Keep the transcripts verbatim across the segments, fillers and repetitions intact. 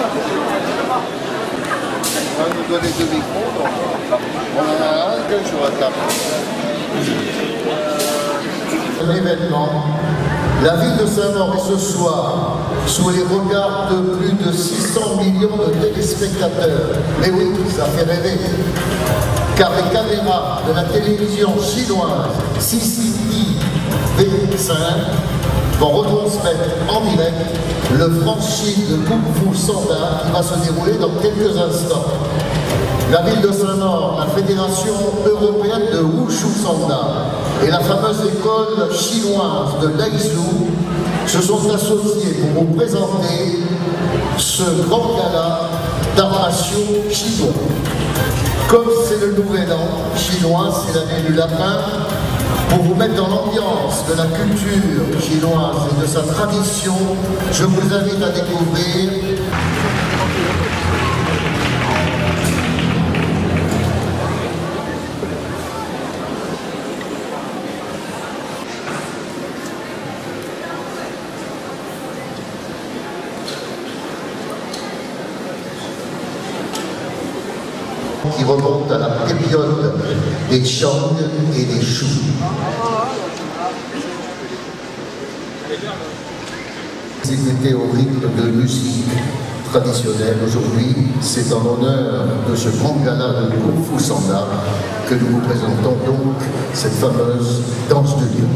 On va nous donner deux micros, donc on en a un que sur la table. Un événement. La ville de Saint-Maur est ce soir sous les regards de plus de six cents millions de téléspectateurs. Mais oui, ça fait rêver. Car les caméras de la télévision chinoise C C T V cinq vont retransmettre en direct le franchise de Kung Fu Sanda qui va se dérouler dans quelques instants. La ville de Saint-Maur, la Fédération européenne de Wushu Sanda et la fameuse école chinoise de Laizhou se sont associés pour vous présenter ce grand gala d'arts martiaux chinois. Comme c'est le nouvel an chinois, c'est l'année du lapin, pour vous mettre dans l'ambiance de la culture chinoise et de sa tradition, je vous invite à découvrir qui remonte à la période des Shang et des Shu. C'était au rythme de musique traditionnelle. Aujourd'hui, c'est en l'honneur de ce grand gala de Kung Fu Sanda que nous vous présentons donc cette fameuse danse de lion.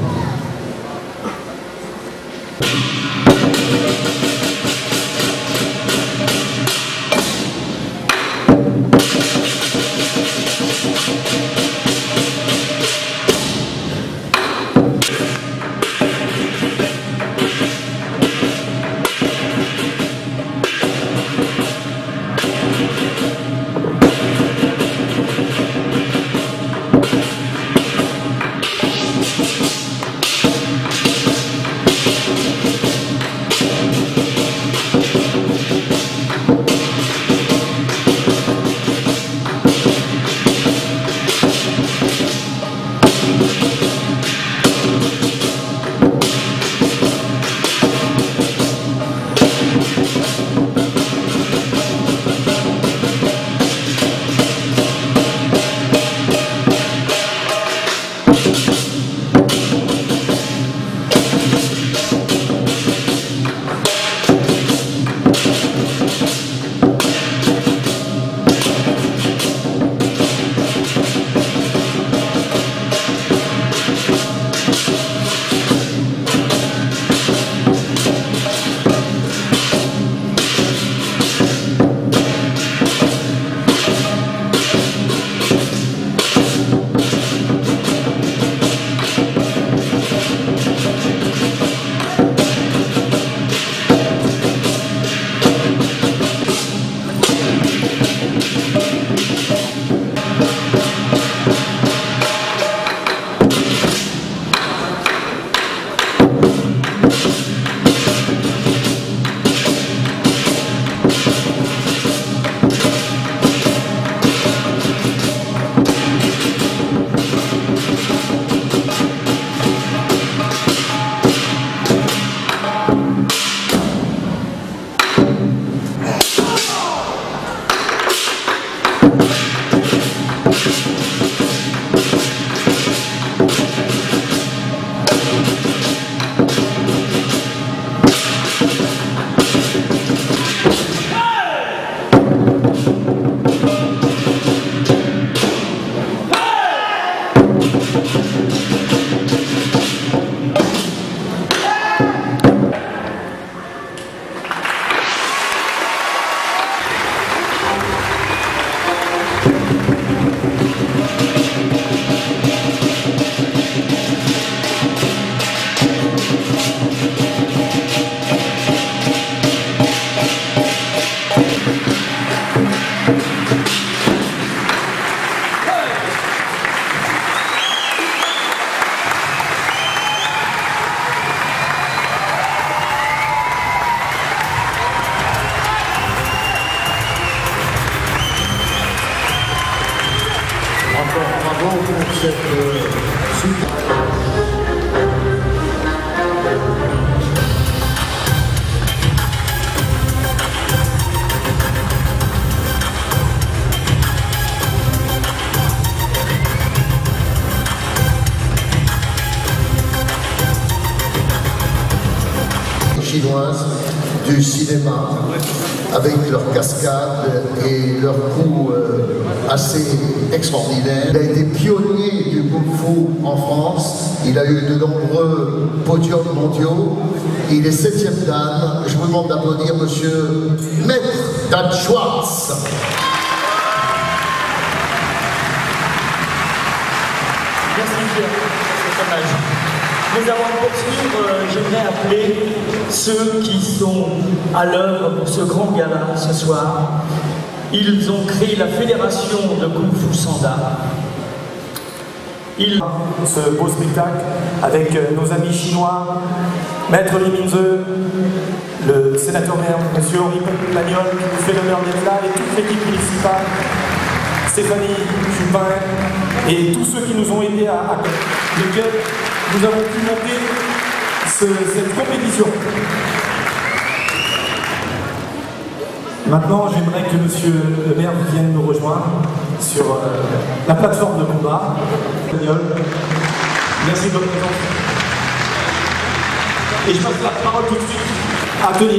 chinoises du cinéma, avec leurs cascades et leurs coups euh, assez extraordinaires. Il a été pionnier du kung-fu en France, il a eu de nombreux podiums mondiaux, il est septième dan. Je vous demande d'applaudir monsieur Maître Dan Schwartz. Merci Pierre pour cet hommage. Mais avant de poursuivre, euh, j'aimerais appeler ceux qui sont à l'œuvre pour ce grand gala ce soir. Ils ont créé la fédération de Kung Fu Sanda. Ils... Ce beau spectacle avec nos amis chinois, Maître Li Mingze, le sénateur maire, Monsieur Henri Pagnol, qui nous fait l'honneur d'être là, et toute l'équipe municipale, Stéphanie Chupin, et tous ceux qui nous ont aidés à, à lesquels nous avons pu monter ce, cette compétition. Maintenant, j'aimerais que Monsieur le maire vienne nous rejoindre sur euh, la plateforme de combat. Merci de votre présence. Et je passe la parole tout de suite à Denis.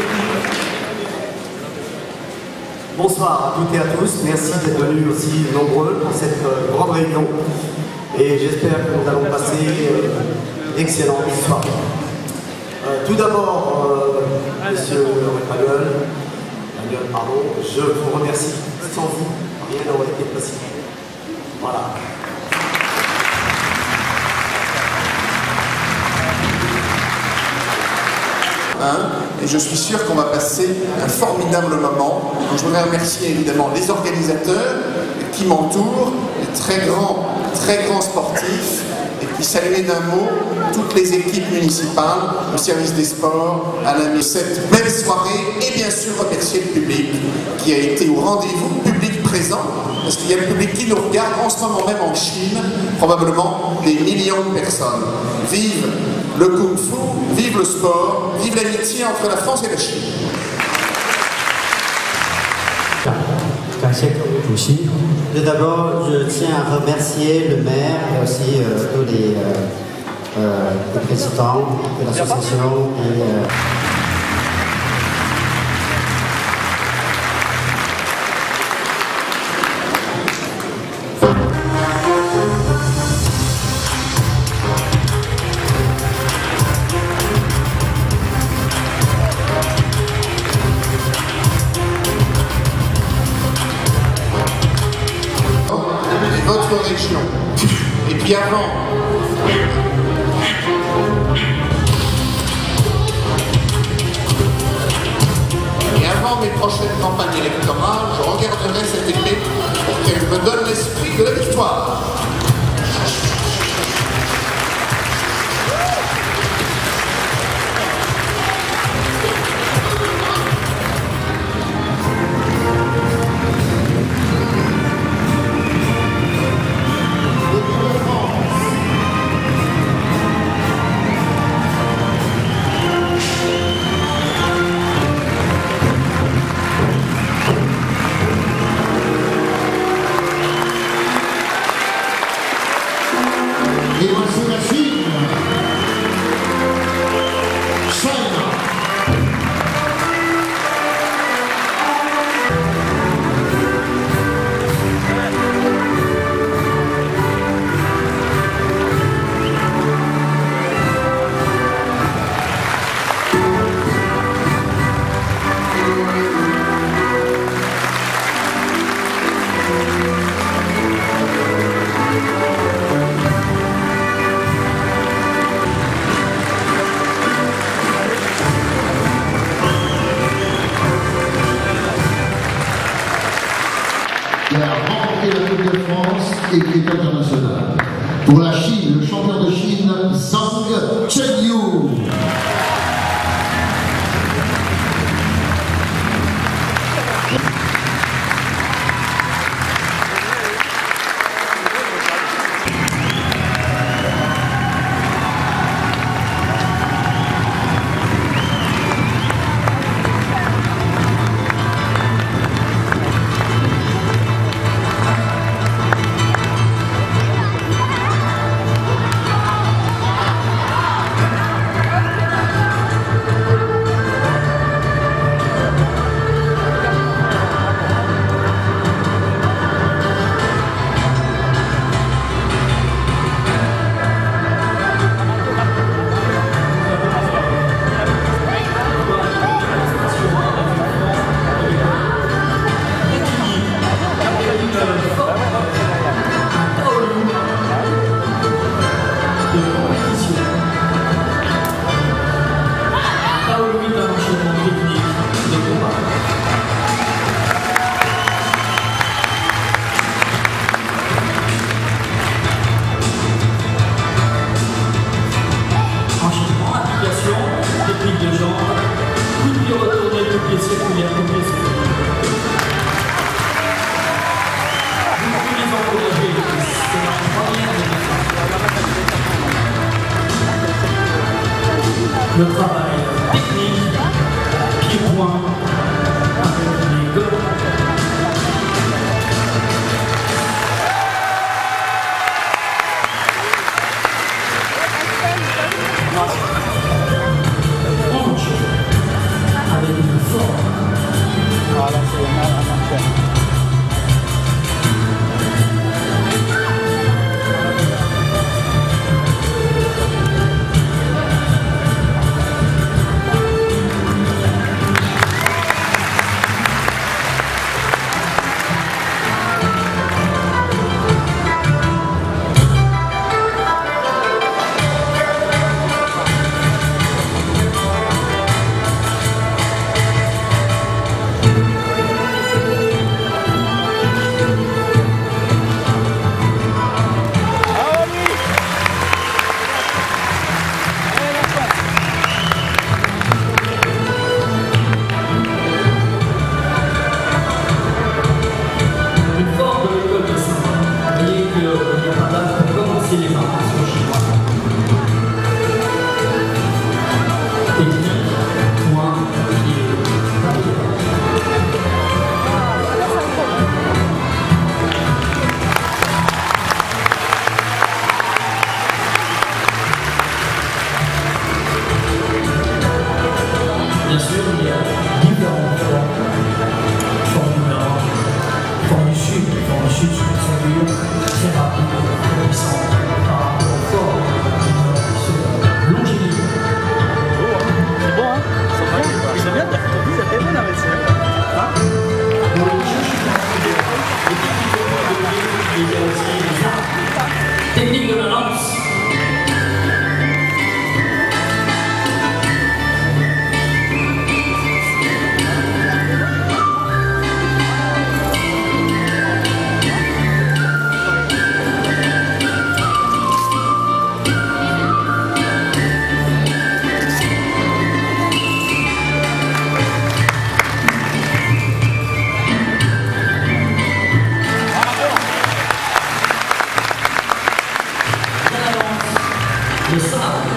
Bonsoir à toutes et à tous, merci d'être venus aussi nombreux pour cette euh, grande réunion et j'espère que nous allons passer euh, d'excellentes soirées. Euh, tout d'abord, euh, Monsieur Pagnol, Pagnol, pardon, je vous remercie. Sans vous, rien n'aurait été possible. Voilà. Hein, et je suis sûr qu'on va passer un formidable moment. Donc je voudrais remercier évidemment les organisateurs qui m'entourent, les très grands, très grands sportifs, et puis saluer d'un mot toutes les équipes municipales, au service des sports, à la cette belle soirée, et bien sûr remercier le public qui a été au rendez-vous, public présent, parce qu'il y a le public qui nous regarde en ce moment même en Chine, probablement des millions de personnes. Vive le kung-fu, vive le sport, vive l'amitié entre la France et la Chine. Tout d'abord, je tiens à remercier le maire et aussi euh, tous les, euh, euh, les présidents de l'association et euh, votre région. Et puis avant, et avant mes prochaines campagnes électorales, je regarderai cette épée pour qu'elle me donne l'esprit de la victoire. Et voici la Chine. China. Qui a remporté la Coupe de France et qui est international. Pour la Chine, le champion de Chine, Zhang Chenyu. le travail technique, pied-point, avec les gommes. Avec une forme. Voilà, c'est une Bien sûr, il y a différentes formes. Forme du nord, forme du sud, forme du sud sur le ceinture, très rapide, très puissante, par rapport au fort du nord, sur longiligne. C'est bon, hein? C'est bien, t'as fait bien la réussite. Pour les chercher les techniques de il y a aussi les arts. Technique de la lance. Le sable.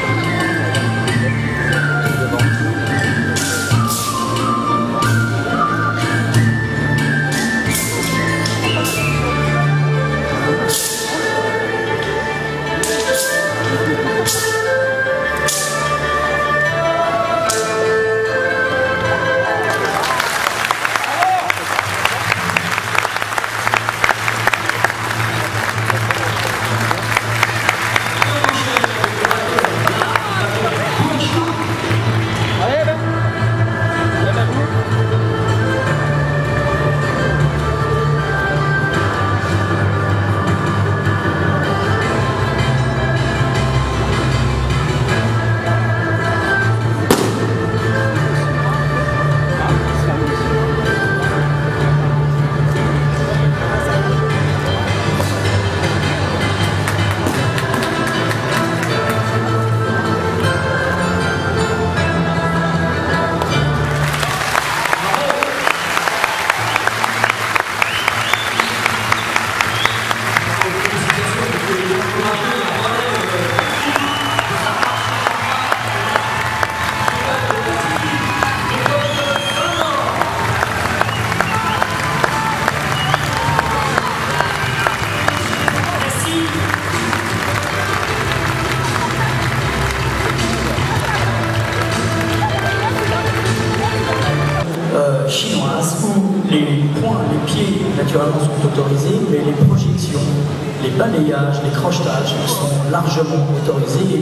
Chinoise où les points, les pieds naturellement sont autorisés, mais les projections, les balayages, les crochetages sont largement autorisés.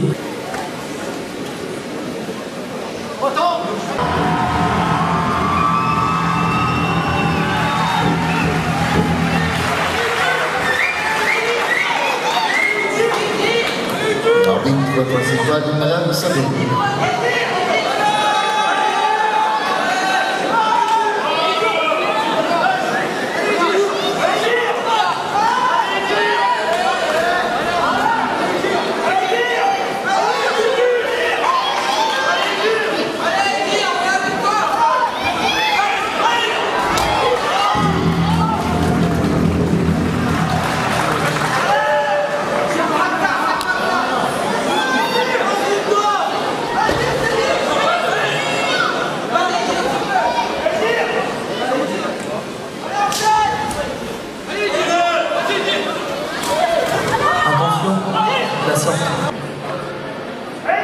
L'arbitre principal, Madame Sabine.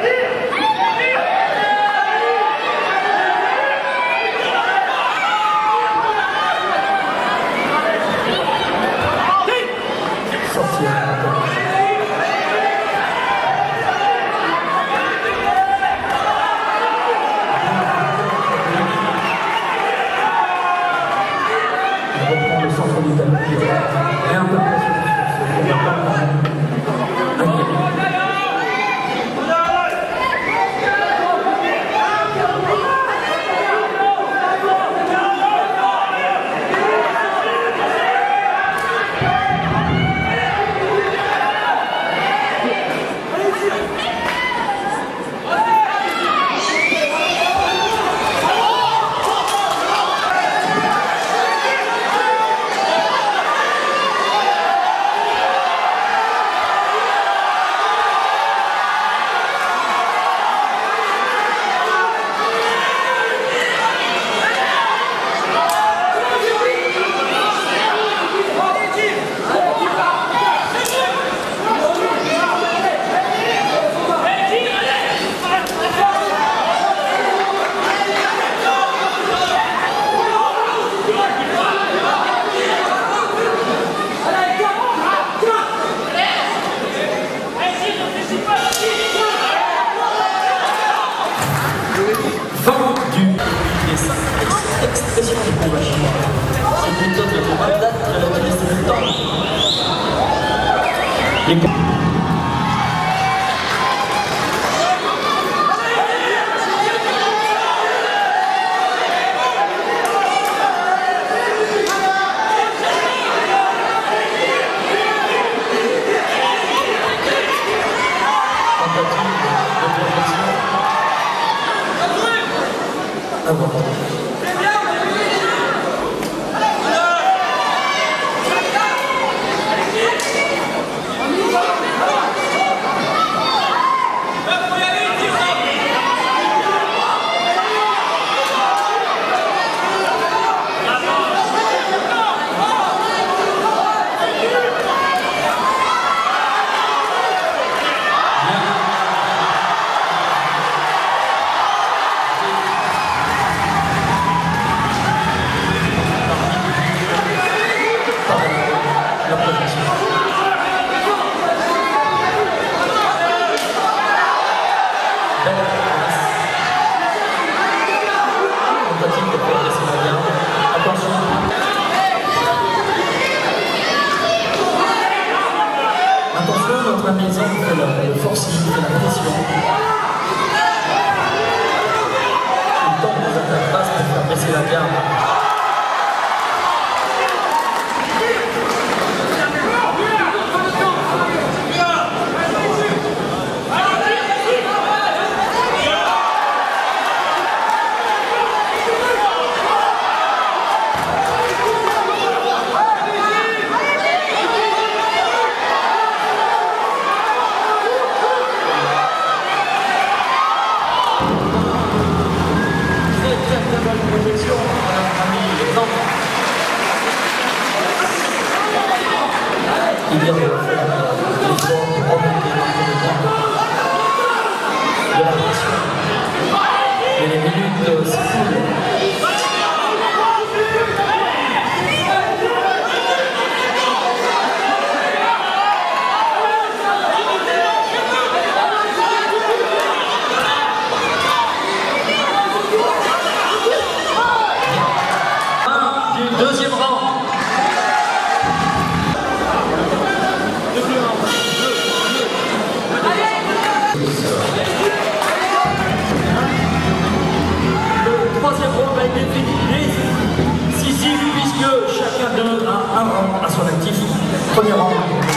Premier rang,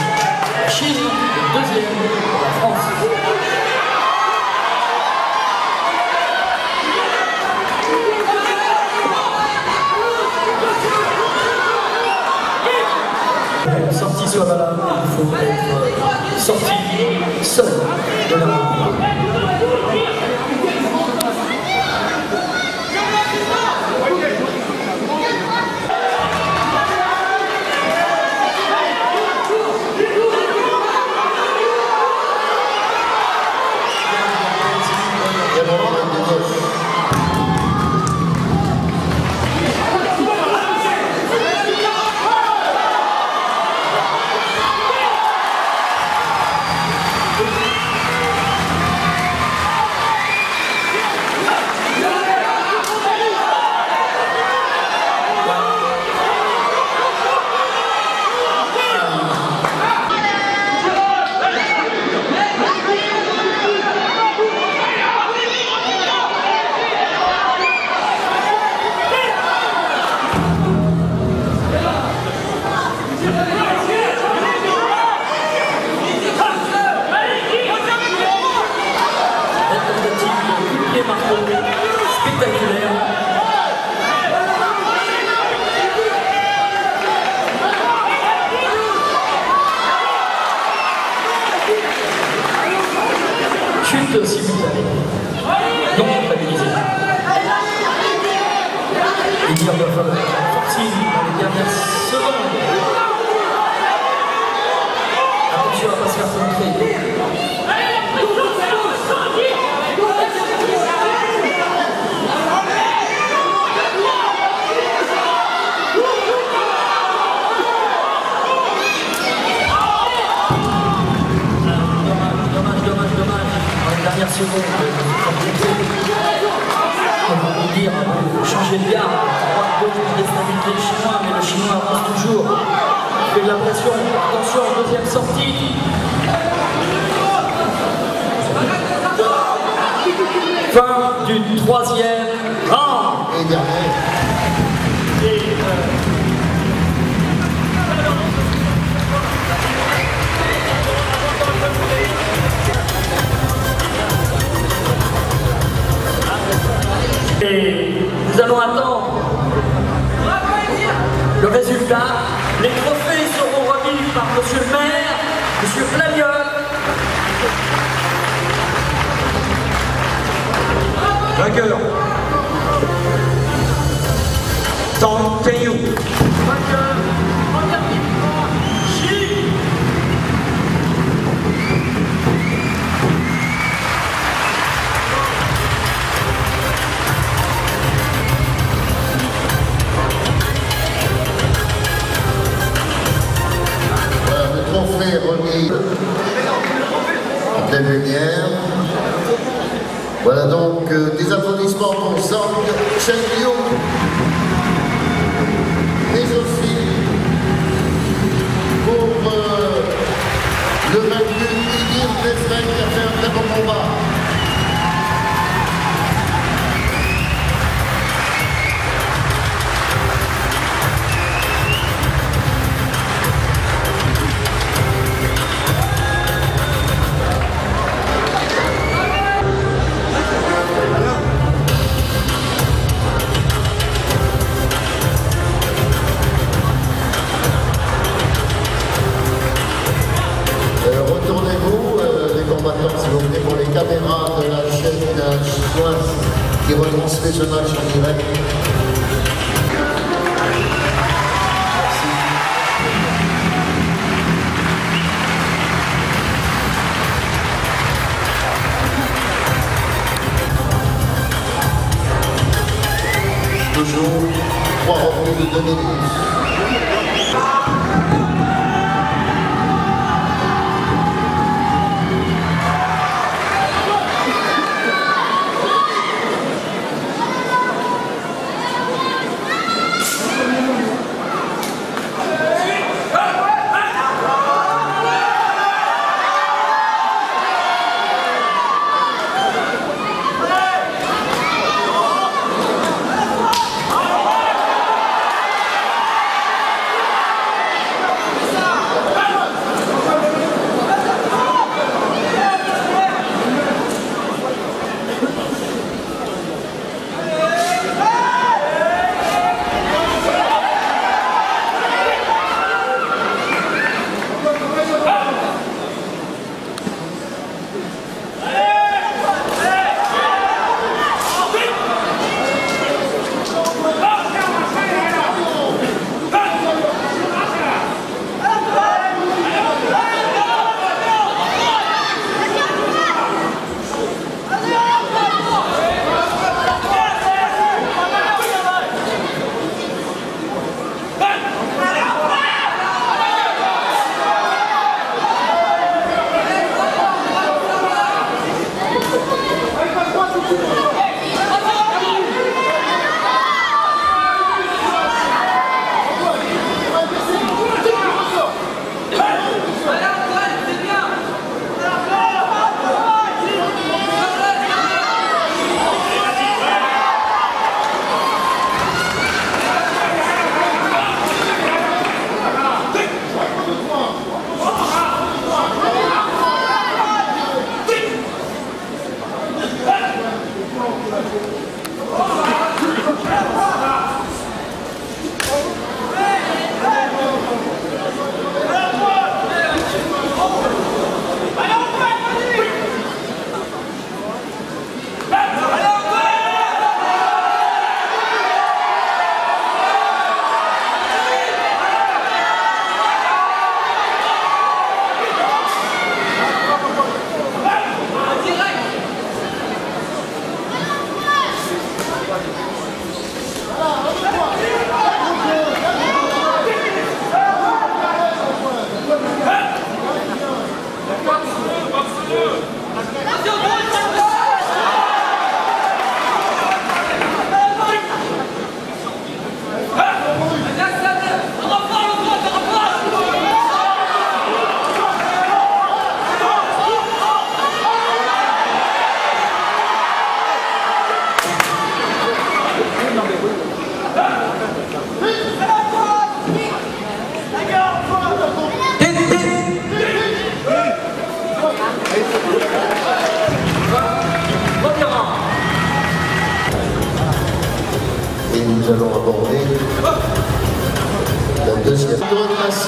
la Chine, le deuxième, la France. Sortie soit valable, il faut être sorti seul de la main. chute simultanée. Non comptabilisée. Les tirs de forcing dans les dernières secondes. Attention à ne pas se faire contrer. Dernière seconde, on va vous dire, changer de garde, droite gauche pour déstabiliser le chinois, mais le chinois avance toujours, il fait de la pression, attention, deuxième sortie. Fin du troisième round. Et dernier. Et, euh, Et nous allons attendre le résultat. Les trophées seront remis par monsieur le maire, monsieur Planiol. Vainqueur. Tang Keiyu. Vainqueur. Chili. Trophée remis en pleine lumière. Voilà donc euh, des applaudissements pour Zhang Chengyu, mais aussi pour euh, le vaincu Igor Lesven qui a fait un très bon combat. Retournez-vous, euh, les combattants, s'il vous plaît, pour les caméras de la chaîne chinoise qui retransmet ce match en direct. Toujours trois revenus de deux minutes.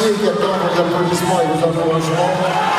et qui attend vos applaudissements et vos encouragements.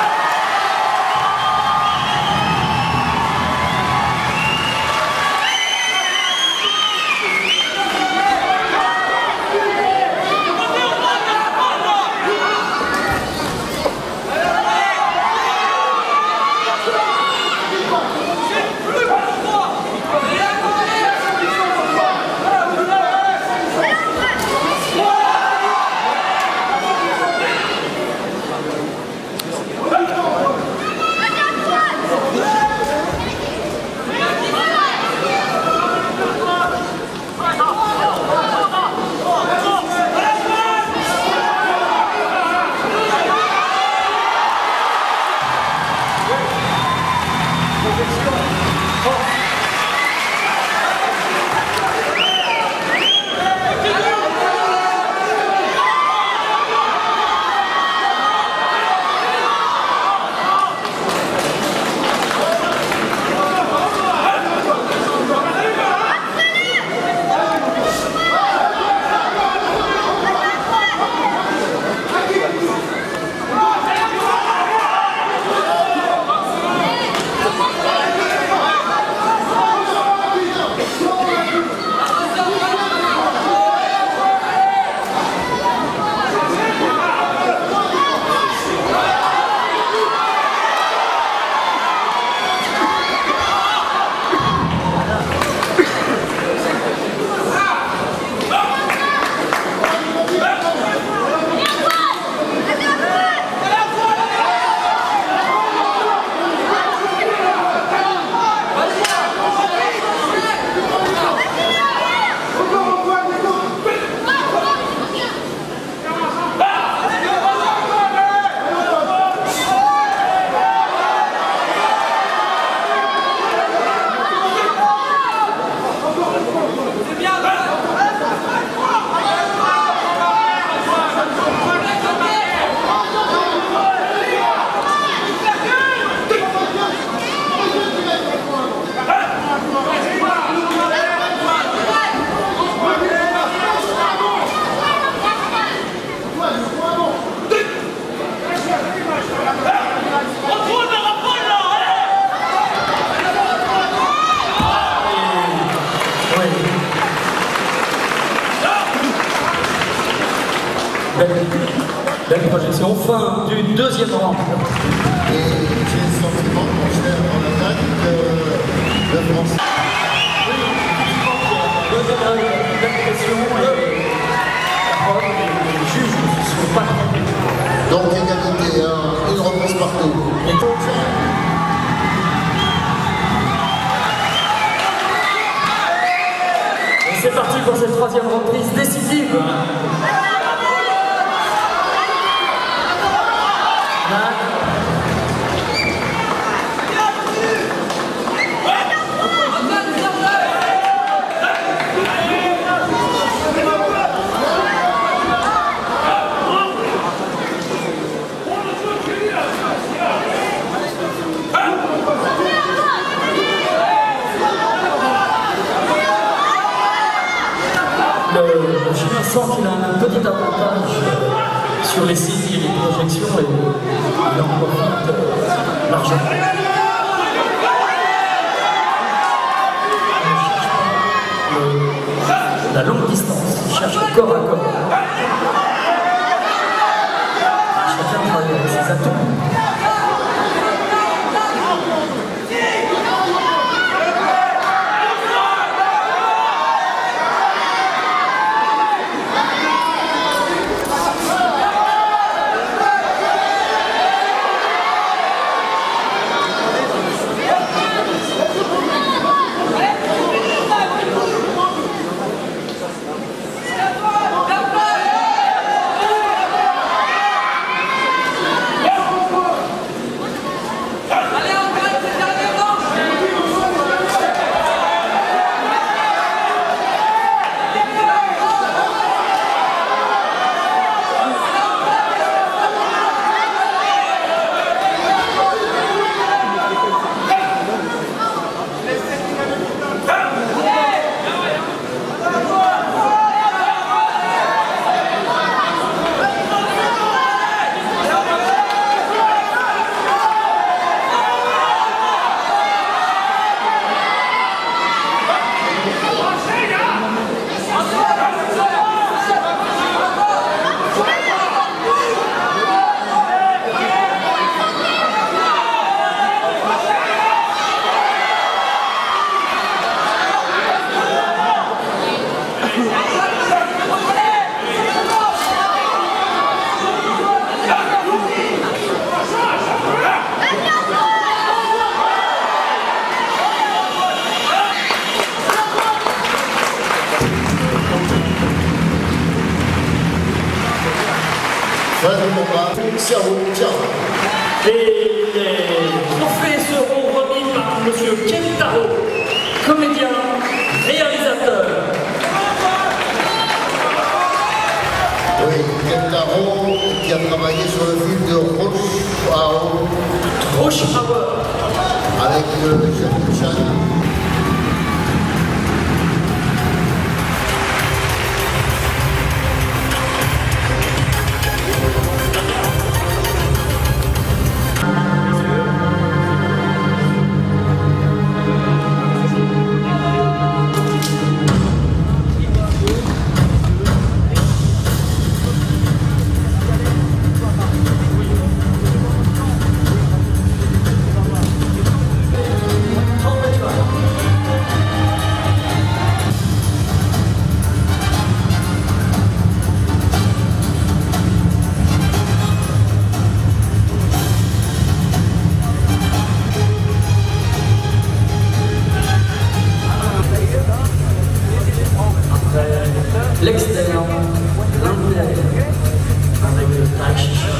Belle projection, fin du deuxième round. Et j'ai le sentiment, mon cher en attaque, que le français. Oui, deuxième round, belle pression et la preuve, les juges ne sont pas trompés. Donc égalité, hein, une reprise partout. Et c'est parti pour cette troisième reprise décisive. Le chien sent qu'il a un petit avantage sur les saisies et les projections et il en profite largement. Il cherche la longue distance, il cherche le corps à corps. Chacun travaille avec ses atouts. merci à vous. Ciao. Et les trophées seront remis par M. Kentaro, comédien, réalisateur. Oui, Kentaro qui a travaillé sur le film de Rush Rush Hour avec euh, Jackie Chan. L'extérieur, l'intérieur, avec le Tai Chi Chuan.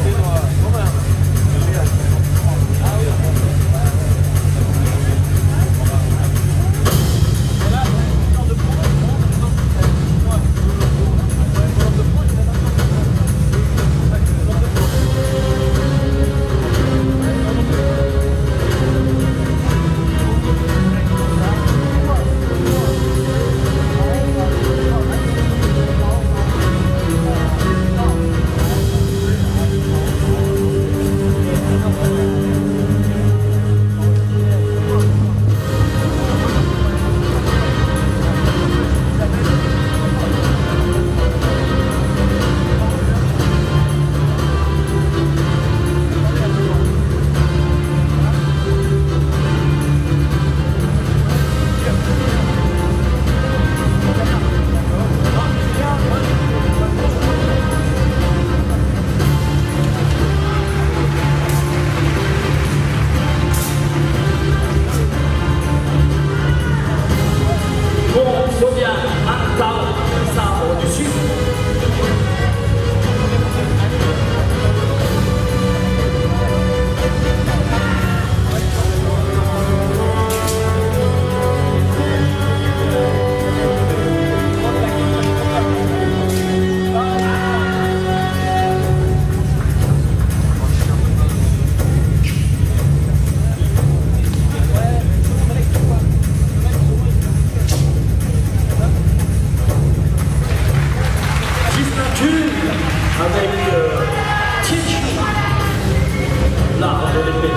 Avec euh, Tichi, l'art de l'épée.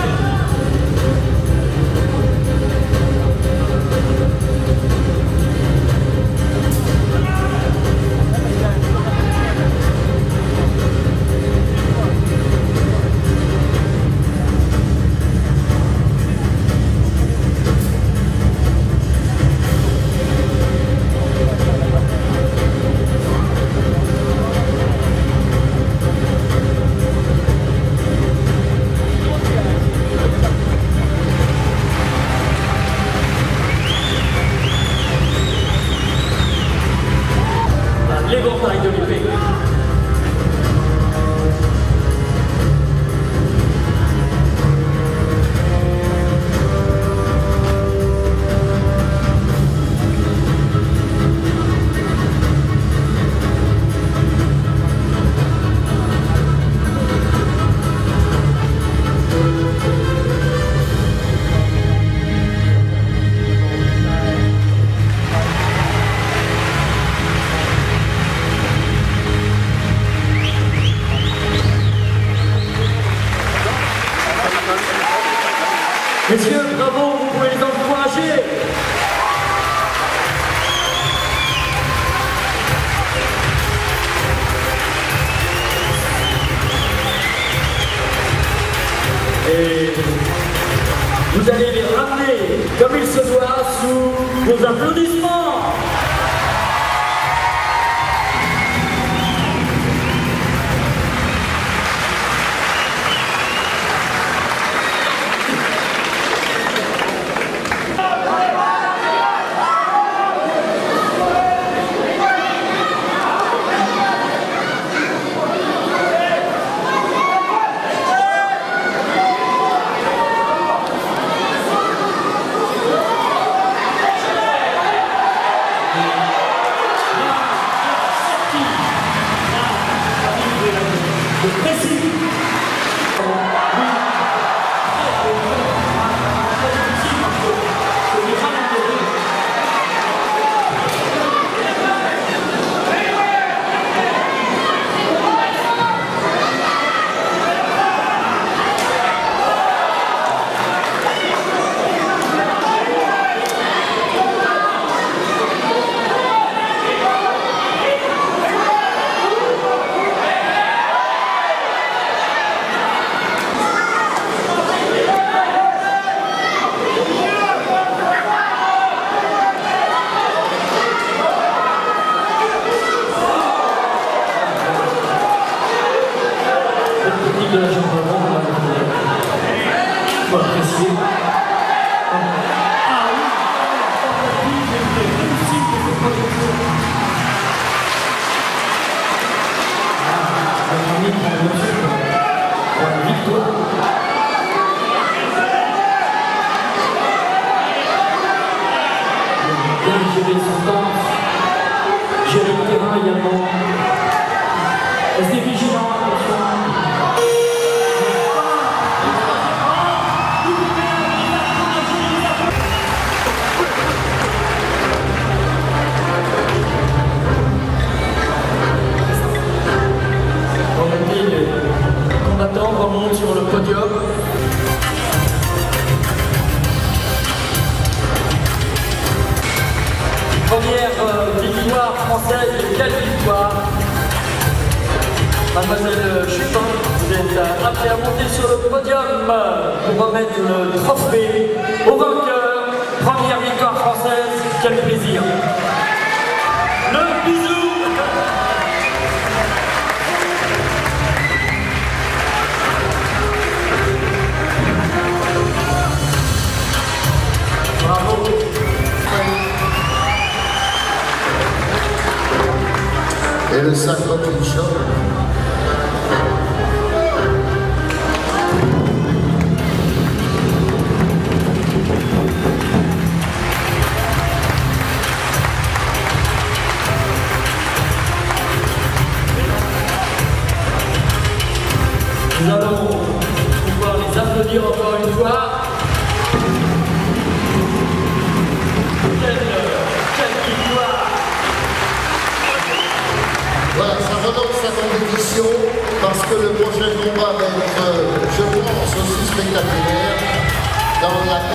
L'éventail de l'épée. Messieurs, bravo, vous pouvez les encourager. Et vous allez les ramener comme il se doit sous vos applaudissements. protéger son temps, gérer le terrain également. Restez vigilants, attention. Les combattants remontent sur le podium. Première euh, victoire française, et quelle victoire! Mademoiselle Chupin, vous êtes appelée à monter sur le podium pour remettre le trophée au vainqueur. Première victoire française, quel plaisir! Le bisou! Bravo! Et le sac Rocking Shop. Nous allons pouvoir les applaudir encore une fois. Quelle, quelle victoire! Voilà, ça relance sa compétition parce que le prochain combat va être, je pense, aussi spectaculaire dans la...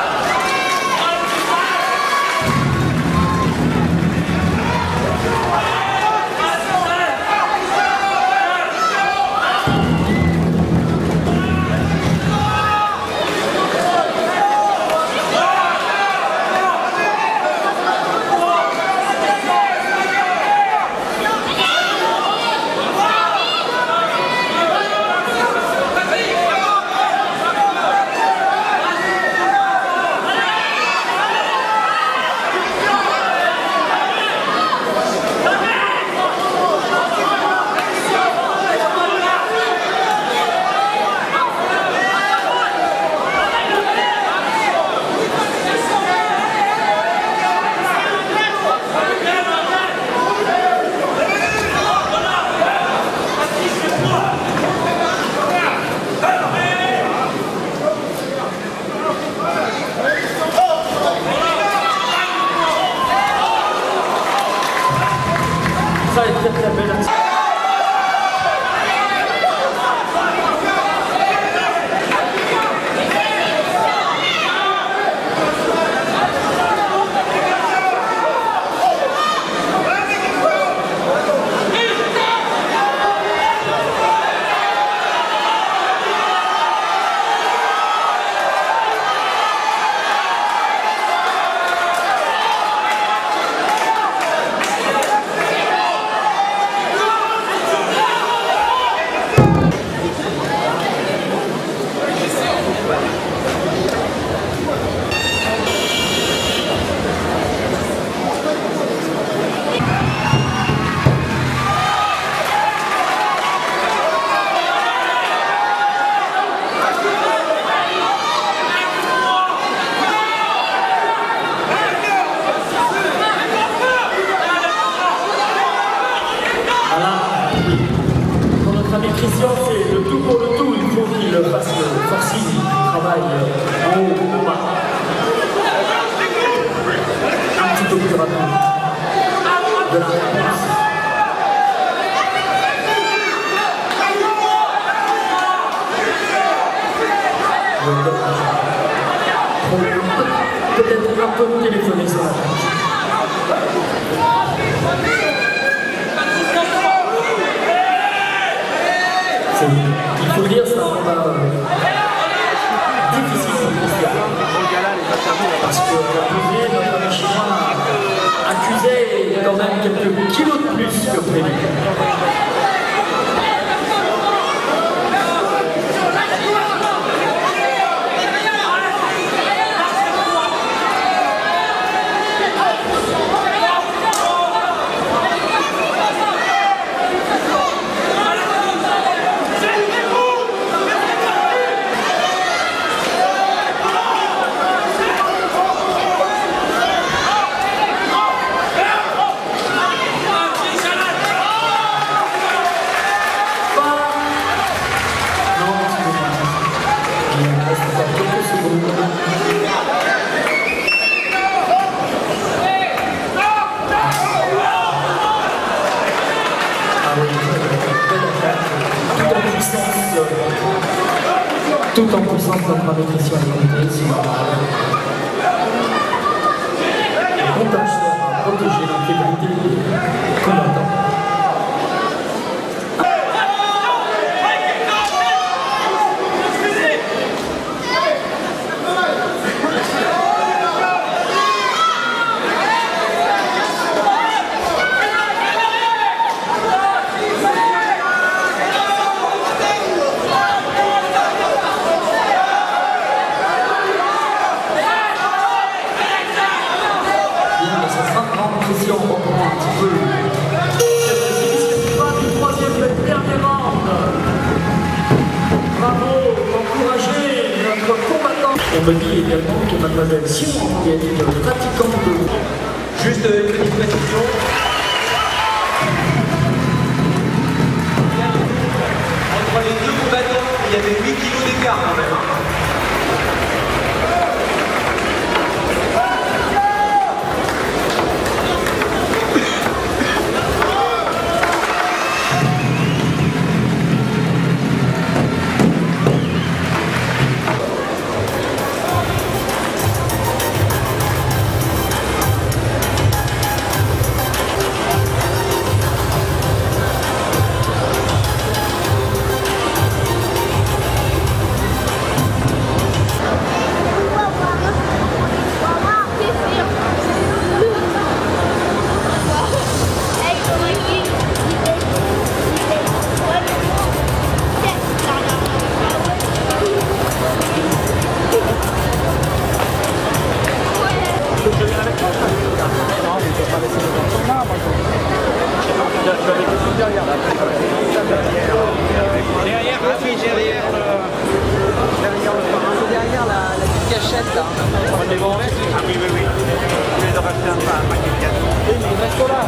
Ça a été très belle action. Christian, c'est le tout pour le tout, il faut qu'il fasse le forcing, qu'il travaille en haut, en bas. Un petit peu plus rapide de la réponse. Peut-être un peu téléphoner sur la page. Il faut dire, c'est un combat difficile pour Christian. Parce que notre ami chinois accusait quand même quelques kilos de plus que prévu. tout en poussant notre nutrition alimentaire, c'est normal. On tâche à protéger l'intégrité des combattants. On reprend un petit peu. C'est pas du troisième, mais dernier round. Bravo, encouragez notre combattant. On me dit également que mademoiselle Simon est une pratiquante de... Juste une petite précision. Entre les deux combattants, il y avait huit kilos d'écart quand même. Derrière, oui, derrière le... Derrière la, la petite cachette là. Ah oui, oui, oui. Je vais en racheter un pas, ma petite cachette. Et il reste là.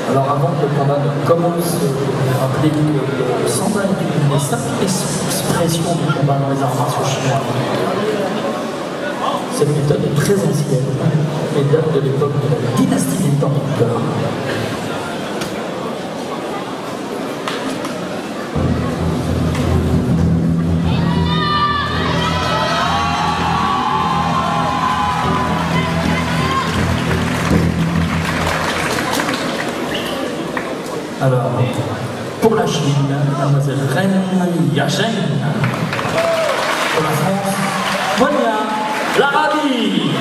Alors avant que le combat ne commence, rappelez que le samba est une des cinq expressions du combat dans les arts martiaux chinois. Cette méthode est très ancienne et date de l'époque de la dynastie des Tang. Alors, pour la Chine, mademoiselle Ren Yacheng. Pour la France, Monia Larabi.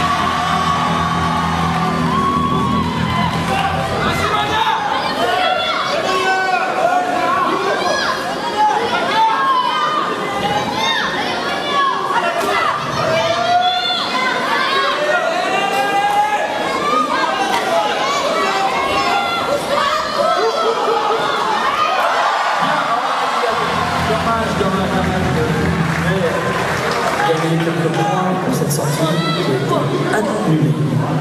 Quelques points pour cette sortie qui a été annulée.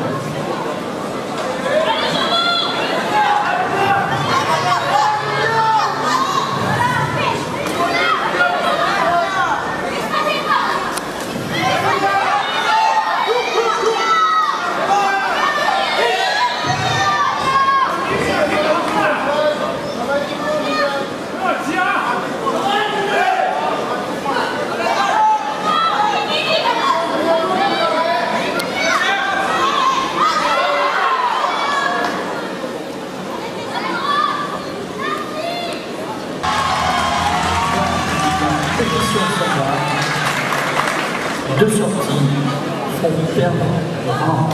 Deux sorties font perdre le rang.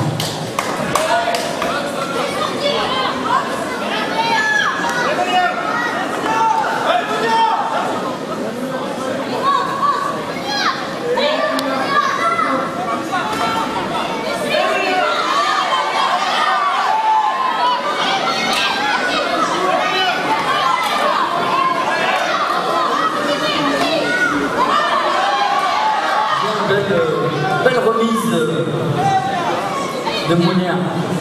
Belle remise de Monia.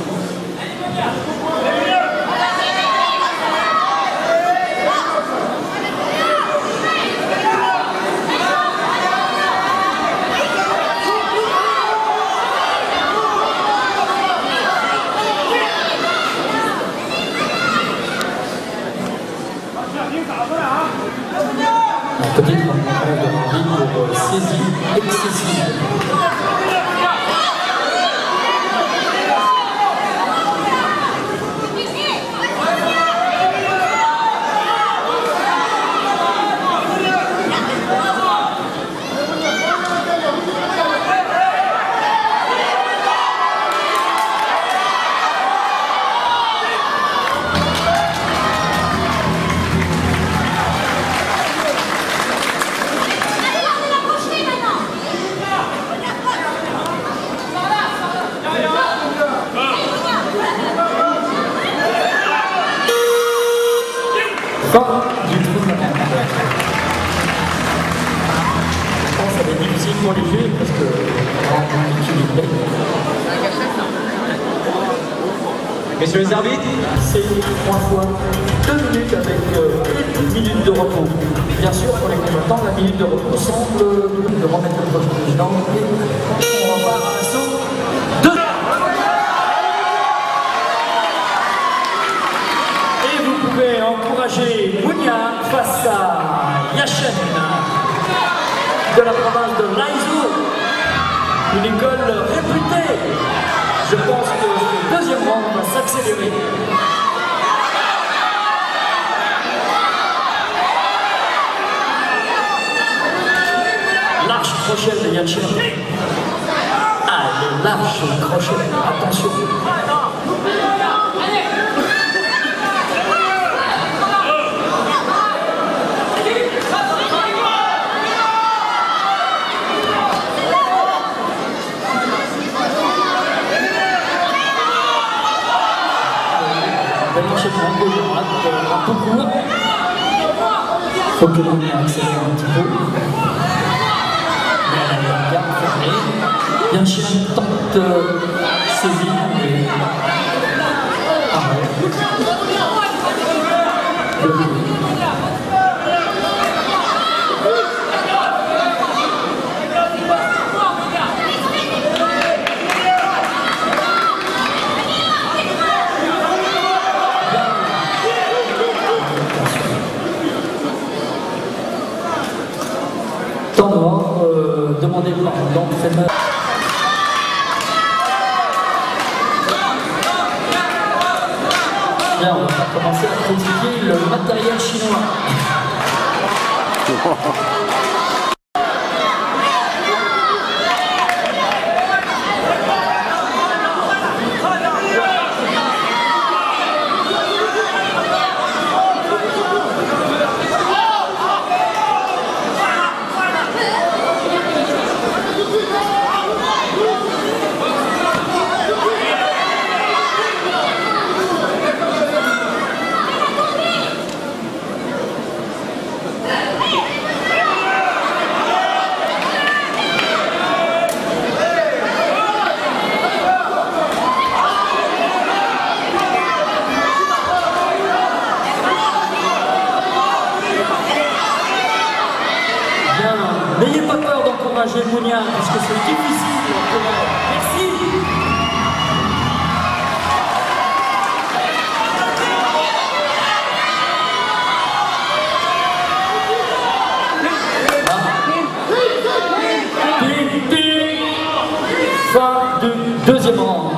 Un petit moment de envie pour saisie excessive. Fin du trou. Je pense que ça va être difficile pour les jeux parce que messieurs les arbitres, c'est trois fois deux minutes avec euh, une minute de repos. Bien sûr, pour les combattants, la minute de repos semble de remettre le proche président et on va voir l'assaut de... Et vous pouvez encourager Monia face à Yacheng de la province de Lanzhou, une école réputée. Je pense que le deuxième round va s'accélérer. Large crochet de Yacheng. Ah, le large crochet, attention. L'enchaînement de droite, un peu court. Il faut que l'on accélère un petit peu. Mais elle a la garde fermée. Yacheng tente euh, saisie, mais arrête. l'entraîneur. Bien, on va commencer à critiquer le matériel chinois. N'ayez pas peur d'encourager Mounia, parce que c'est difficile. Merci. Fin du deuxième round.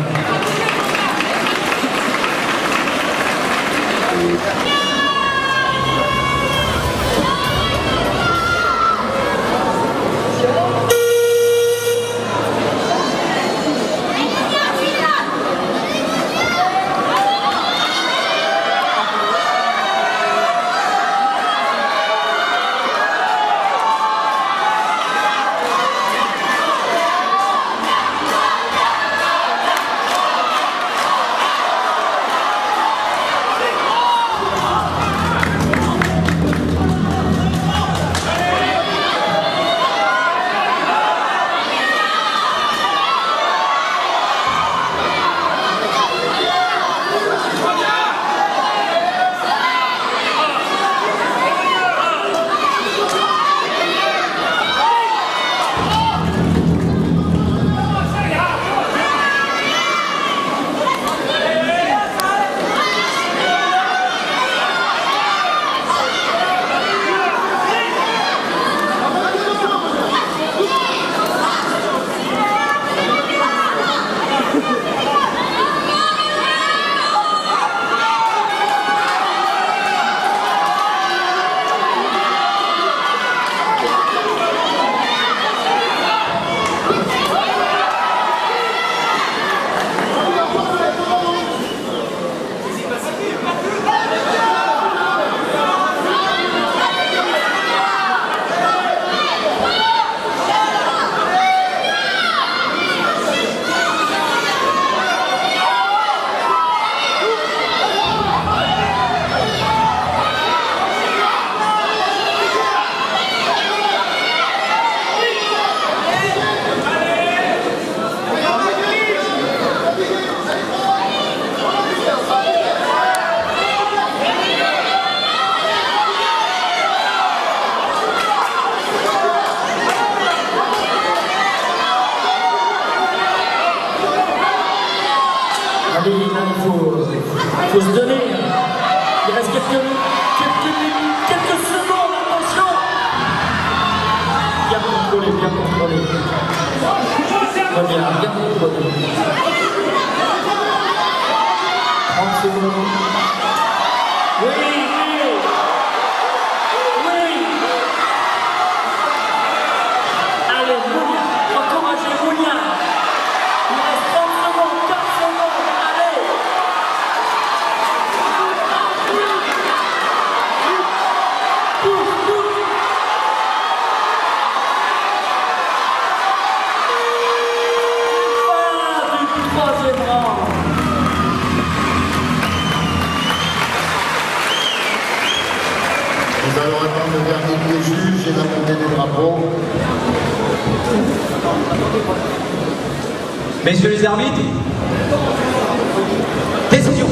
Allez, il faut, faut se donner. Il reste quelques, quelques, quelques secondes, attention. Bien contrôlé, bien contrôlé. Très bien, bien contrôlé. trente secondes. Oui, oui. Oui. Allez, Mounia. Encouragez Mounia. Il reste trente secondes, quatre secondes. Allez. Pousse, pousse. Fin du troisième round. Nous allons attendre le verdict des juges et la montée des drapeaux. Messieurs les arbitres, décision.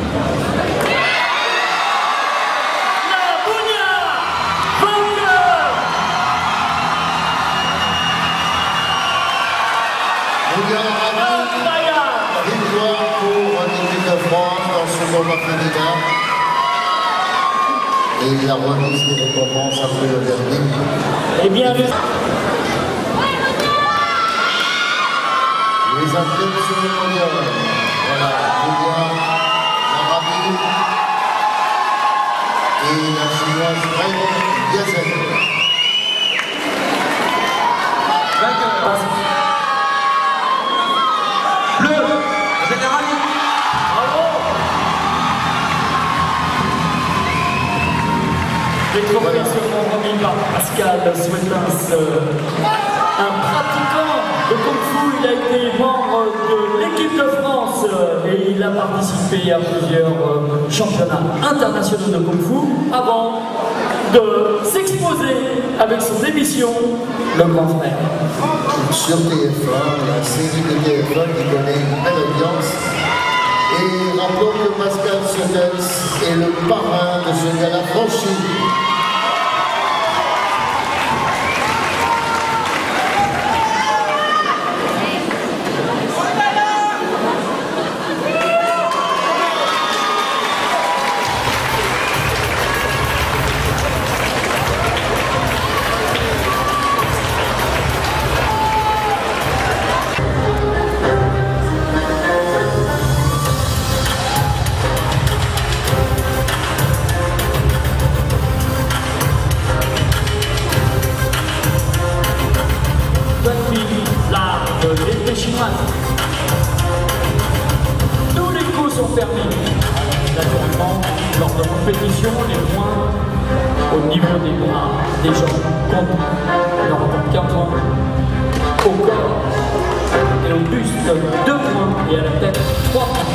Victoire pour l'équipe de France dans ce tournoi féminin. Et la remise des récompenses après le verdict. Eh bien, le... les athlètes sur le podium. Voilà, Julia Larabi et la chinoise Ren Yazen. Bleu, général. Bravo. Les trophées seront remis par Pascal Sweetens, un pratiquant de Kung Fu. Il a été membre de l'équipe de France et il a participé à plusieurs championnats internationaux de Kung Fu avant de s'exposer avec son émission Le Grand Frère. Sur T F un, la série de T F un qui connaît une belle audience. Et rappelons que Pascal Sweetens est le parrain de ce gala franchi. Tous les coups sont permis. Naturellement, lors de compétition, les points au niveau des bras des gens comptent. On en remporte qu'un point. Au corps et au buste, deux points. Et à la tête, trois points.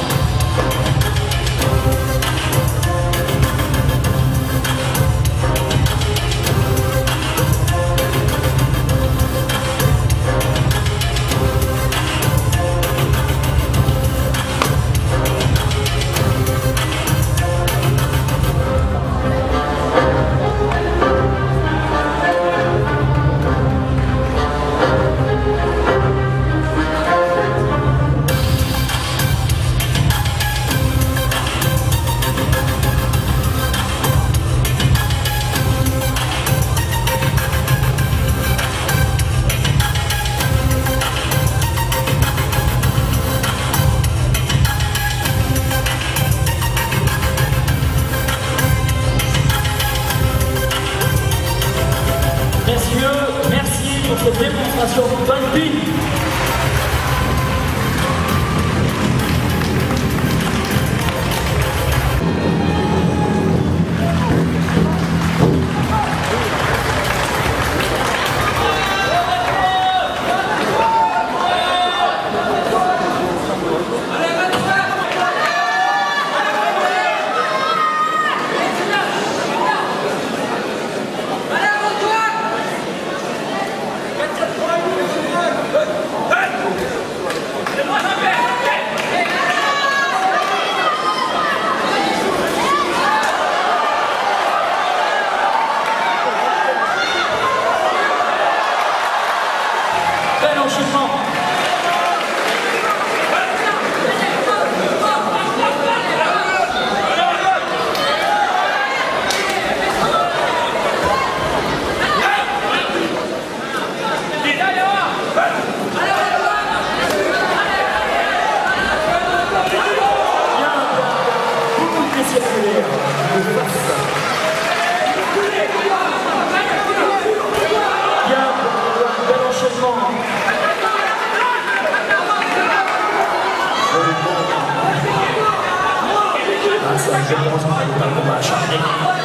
Cette démonstration de dumping. Je pense qu'on va pas le combat acharné.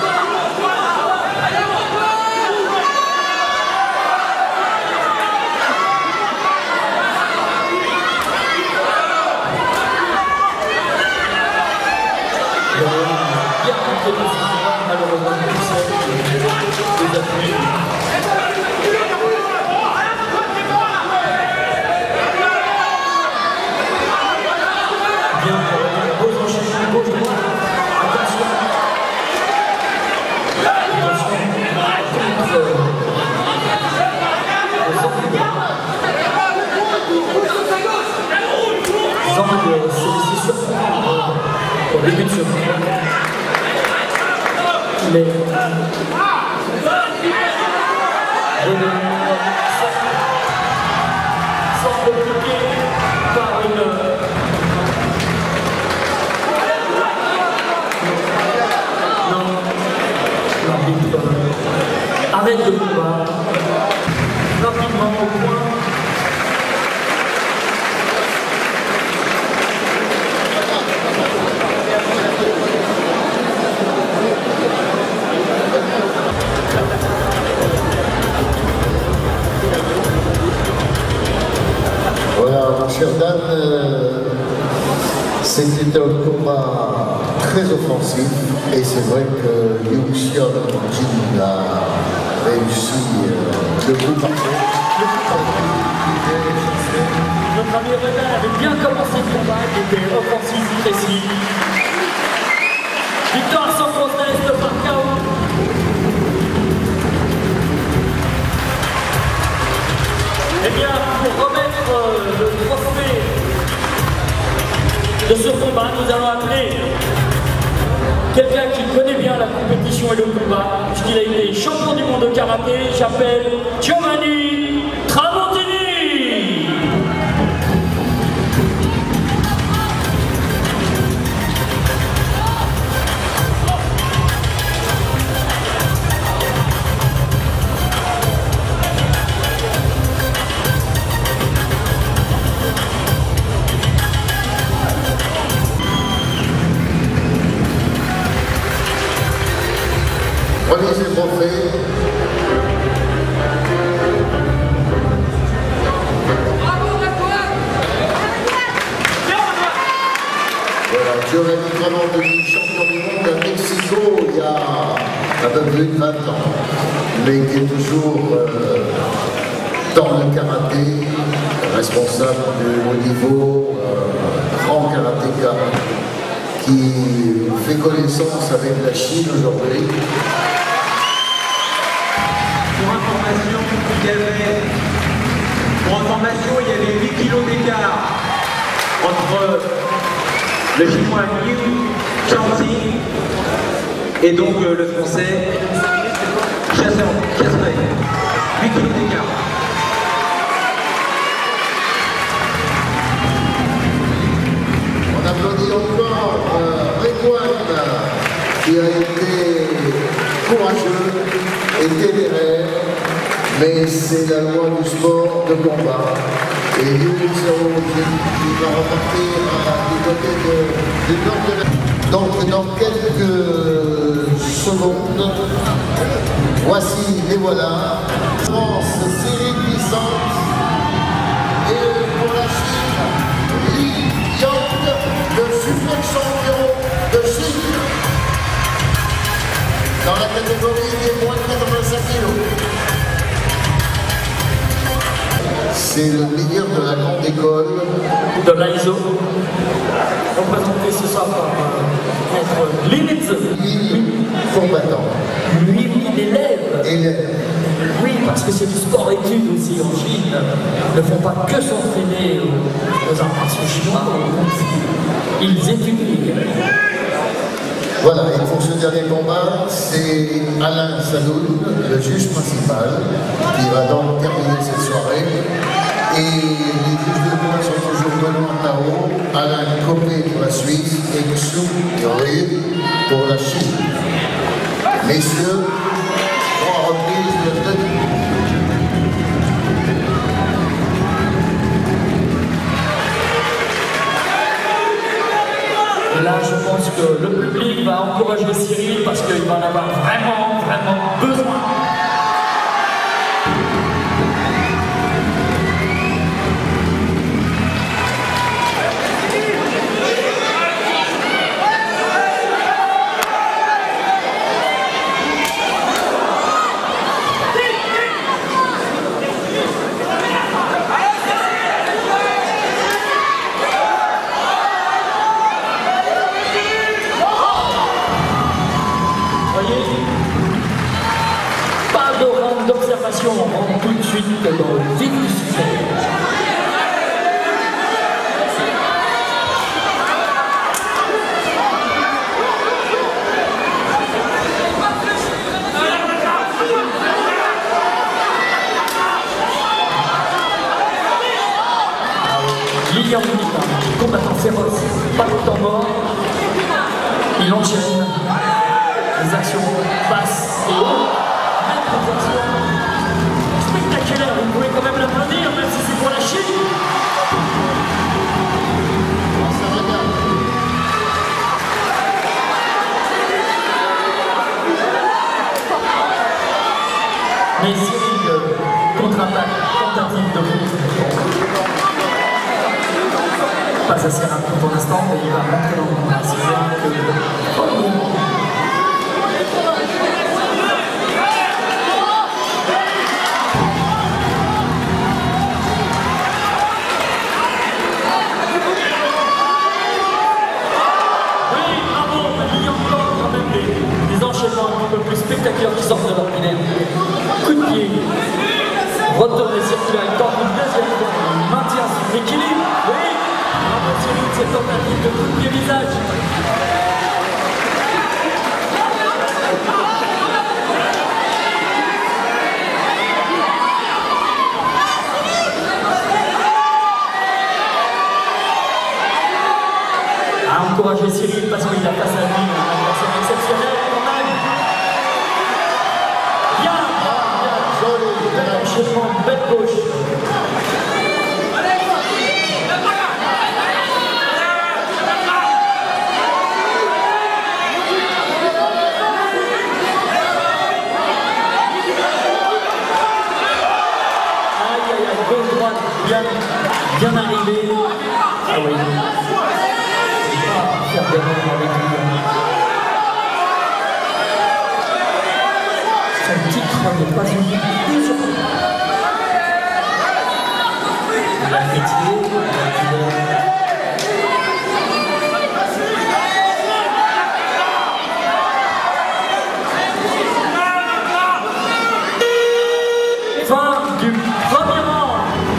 Bien rentré dans ce combat, malheureusement, les appuis. Bien pour revenir aux enchaînements gauche-droite. C'est surprenant au début de ce combat. Mais sans compliquer, euh, c'était un combat très offensif et c'est vrai que Liu Xiao Jin a réussi euh, le coup parfait. Notre ami René avait bien commencé le combat, il était offensif, précis. Victoire sans conteste par K O. Eh bien, pour remettre euh, le trophée de ce combat, nous allons appeler quelqu'un qui connaît bien la compétition et le combat, puisqu'il a été champion du monde de karaté. J'appelle Giovanni Tramontini. Prenez ces trophées. Voilà, Giovanni Tramontini, champion du monde à Mexico il y a un peu plus de vingt ans, mais qui est toujours euh, dans le karaté, responsable de haut niveau, euh, grand karatéka, qui fait connaissance avec la Chine aujourd'hui. Pour information, il y avait, pour information, il y avait huit kilos d'écart entre le chinois Liu Xiaoqing et donc euh, le français Chasseur, Chasseret. huit kilos d'écart. On applaudit encore euh, Redouane, qui a été courageux et téméraire, mais c'est la loi du sport de combat. Et Liu Xiaoqing qui va repartir euh, du côté de, du nord de la... Donc dans quelques secondes, voici les voilà. France, série puissante. Et pour la Chine, Li Yang, le super champion de Chine. Dans la catégorie des moins de quatre-vingt-cinq kilos. C'est le meilleur de la grande école de l'A I S O, représenté ce soir par maître Linitz. huit combattants. huit mille élèves. Élèves. Oui, parce que c'est du sport-études aussi en Chine. Ils ne font pas que s'entraîner aux arts martiaux chinois, ils étudient. Voilà, et pour ce dernier combat, c'est Alain Sadoun, le juge principal, qui va donc terminer cette soirée. Et les juges de combat sont toujours Benoît Tao, Alain Copé pour la Suisse et Xu Yori pour la Chine. Messieurs, trois reprises de tenue. Et là, je pense que le public va encourager Cyril parce qu'il va en avoir vraiment, vraiment besoin. pas assez rapide pour l'instant, mais il va rentrer dans le combat. C'est bien que... Un peu plus spectaculaires qui sortent de l'ordinaire. Coup de pied, retourne les circulaires, il tente une deuxième fois, il maintient son équilibre. Oui, bravo Cyril, cette tentative de coup de pied visage. À encourager Cyril parce qu'il a face à lui un adversaire exceptionnel. Belle gauche. Aïe aïe aïe, gauche droite, bien, bien arrivé. Ah oui. Faire des moments avec lui. Son titre n'est pas une la métier, fin du premier round.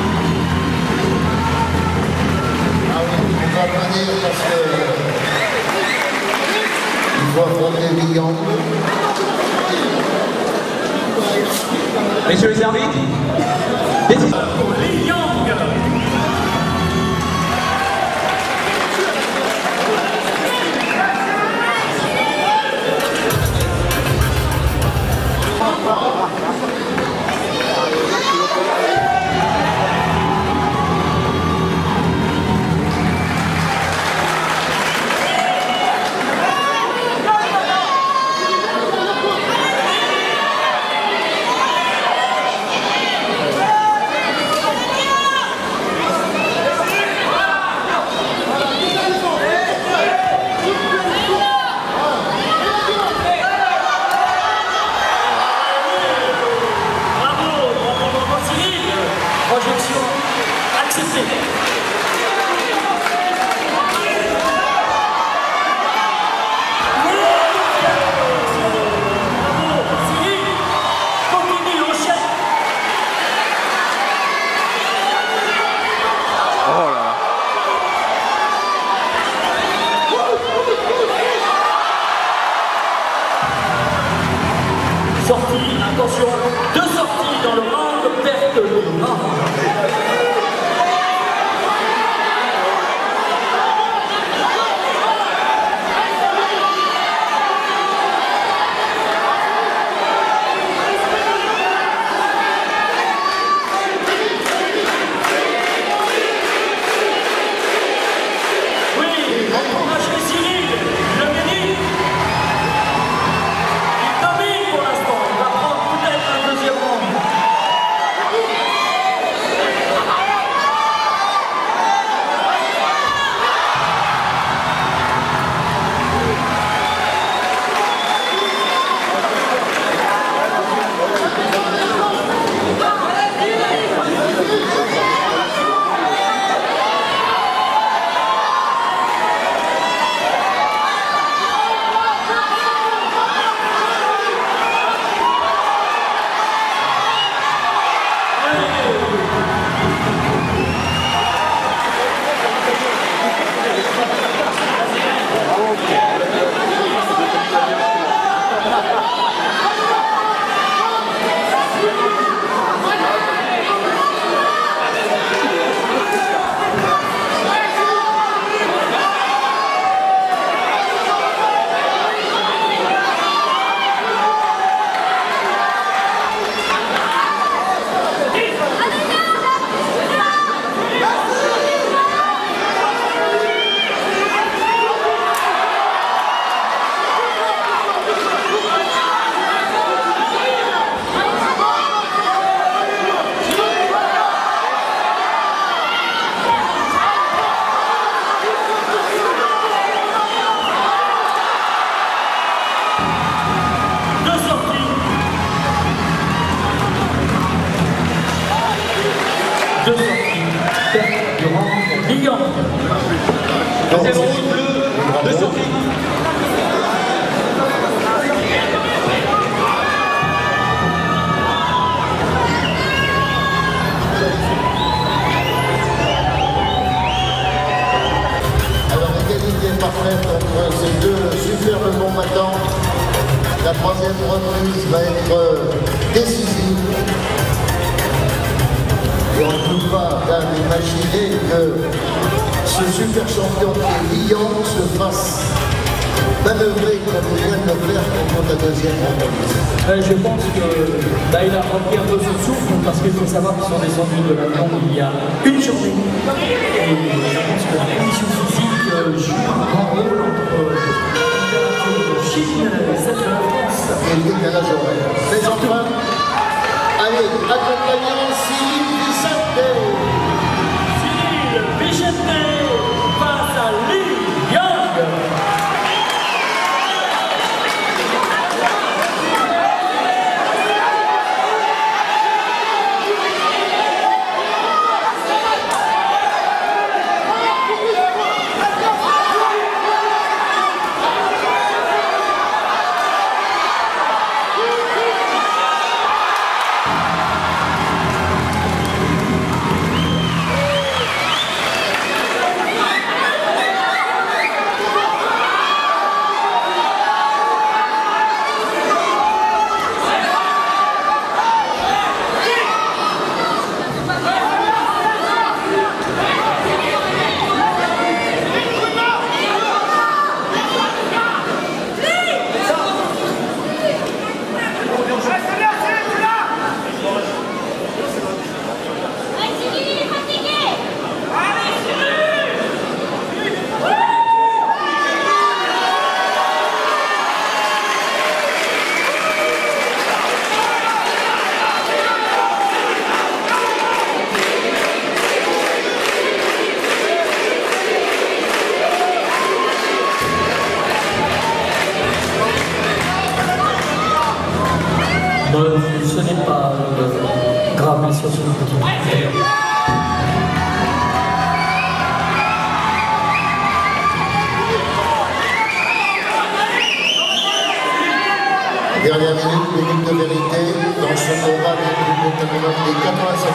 Ah oui, on va pas dire parce que il faut affronter Lyon. Messieurs les arbitres, décision. Li Yang. Deuxième rouge bleu de Sophie. Alors, égalité parfaite entre ces deux superbes combattants. La troisième reprise va être décisive. Et on ne peut pas imaginer que ce super champion qui est liant se fasse manœuvrer comme il vient de le faire contre la deuxième reprise. Euh, je pense que là, il a repris un peu son souffle parce qu'il faut savoir qu'ils sont descendus de l'avion il y a une journée. Et je pense que la condition physique euh, joue un grand rôle entre euh, la température de Chine et celle de la France. Et le décalage horaire. Mais enfin, allez, accompagnons Cyril Vicente. Cyril Vicente face à Li Yang. Euh, ce n'est pas euh, grave, mais sur ce petit. Dernière minute, minute de vérité dans ce combat des quatre-vingt-cinq.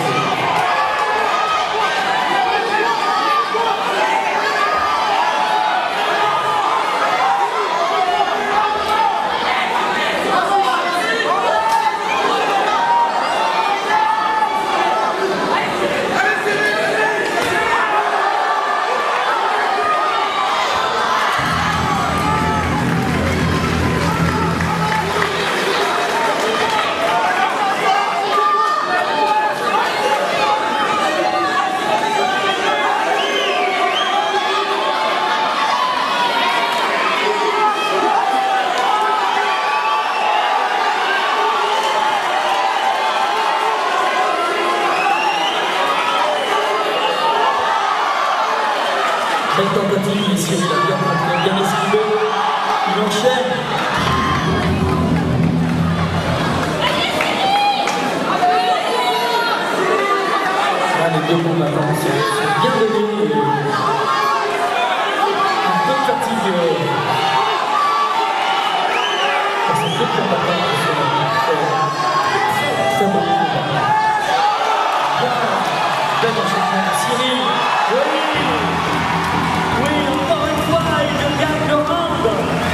Belle tentative ici, il a bien, il a bien esquivé, il enchaîne. Là, les deux combattants sont bien donnés, un peu fatigués. Ces deux combattants sont très, très bons. Bien, bel enchaînement de Cyril. Oui! Oui, encore une fois, il gagne le round.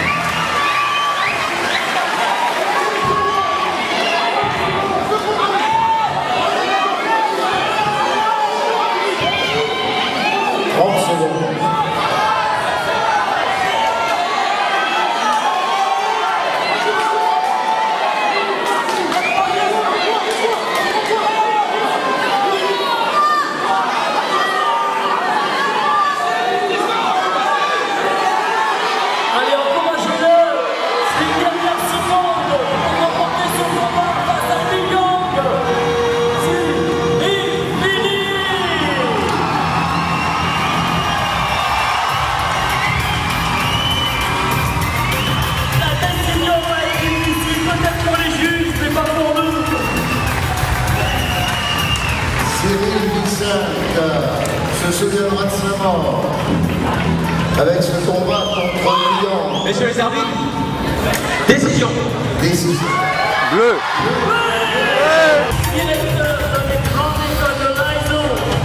trente secondes. Cyril Vicente se souviendra de sa mort. avec ce combat contre Lyon. Messieurs les arbitres, décision. Décision. Bleu. Directeur de les grandes écoles de Maison.